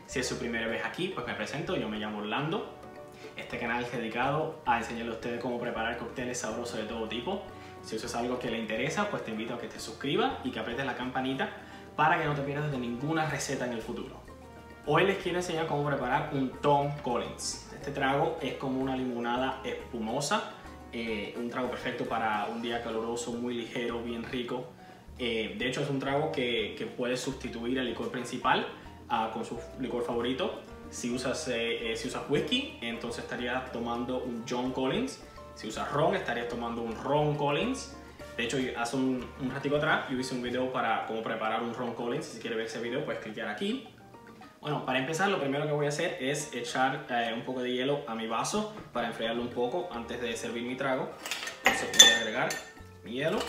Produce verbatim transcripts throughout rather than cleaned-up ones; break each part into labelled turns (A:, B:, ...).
A: Si es su primera vez aquí, pues me presento, yo me llamo Orlando. Este canal es dedicado a enseñarle a ustedes cómo preparar cócteles sabrosos de todo tipo. Si eso es algo que le interesa, pues te invito a que te suscribas y que aprietes la campanita para que no te pierdas de ninguna receta en el futuro. Hoy les quiero enseñar cómo preparar un Tom Collins. Este trago es como una limonada espumosa, eh, un trago perfecto para un día caluroso, muy ligero, bien rico. Eh, de hecho es un trago que, que puede sustituir el licor principal uh, con su licor favorito. Si usas, eh, eh, si usas whisky, entonces estarías tomando un John Collins. Si usas ron, estarías tomando un Ron Collins. De hecho, hace un, un ratico atrás yo hice un video para cómo preparar un Ron Collins. Si quieres ver ese video, puedes clicar aquí. Bueno, para empezar, lo primero que voy a hacer es echar eh, un poco de hielo a mi vaso para enfriarlo un poco antes de servir mi trago. Entonces voy a agregar mi hielo.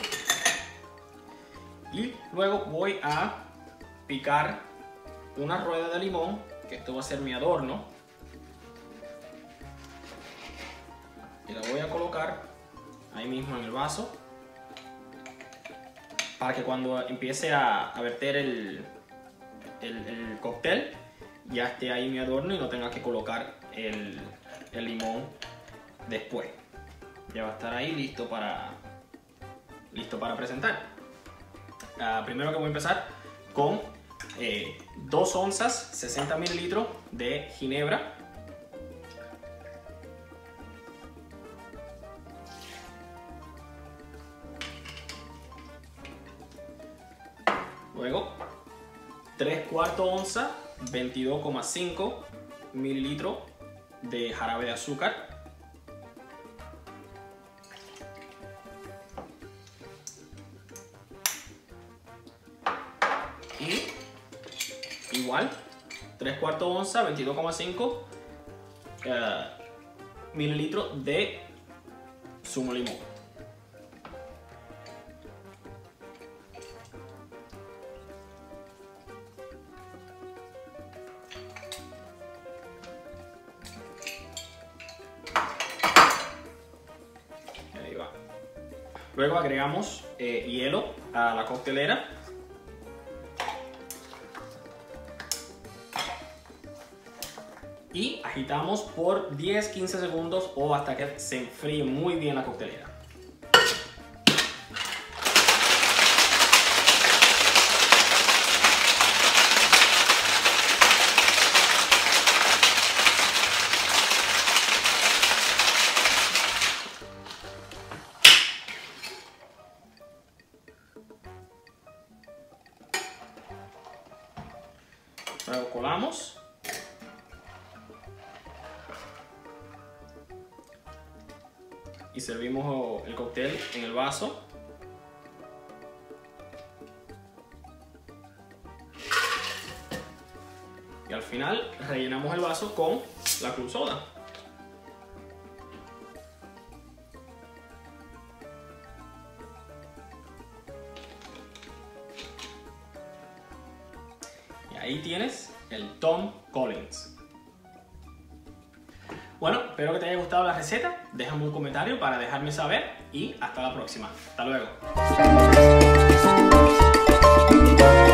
A: Y luego voy a picar una rueda de limón, que esto va a ser mi adorno. Y la voy a colocar ahí mismo en el vaso, para que cuando empiece a, a verter el, el, el cóctel, ya esté ahí mi adorno y no tenga que colocar el, el limón después. Ya va a estar ahí listo para, listo para presentar. Uh, primero que voy a empezar con eh, dos onzas, sesenta mililitros de ginebra. Luego, tres cuartos onza, veintidós coma cinco mililitros de jarabe de azúcar. Y igual, tres cuartos onza, veintidós coma cinco uh, mililitros de zumo limón. Ahí va. Luego agregamos eh, hielo a la coctelera. Y agitamos por diez a quince segundos o hasta que se enfríe muy bien la coctelera. Luego colamos. Y servimos el cóctel en el vaso. Y al final rellenamos el vaso con la club soda. Y ahí tienes el Tom Collins. Bueno, espero que te haya gustado la receta, déjame un comentario para dejarme saber y hasta la próxima. Hasta luego.